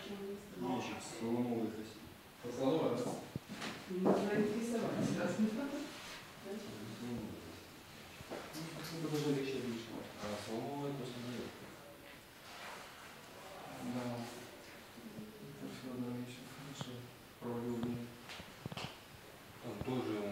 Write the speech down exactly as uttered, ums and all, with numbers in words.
Нечего, соломовый красиво. Поцеловать? Нужно рисовать сразу. Это даже легче лишнего. А соломовый просто нет. Да. Это все, да, еще хорошо. Провалил мне. Там тоже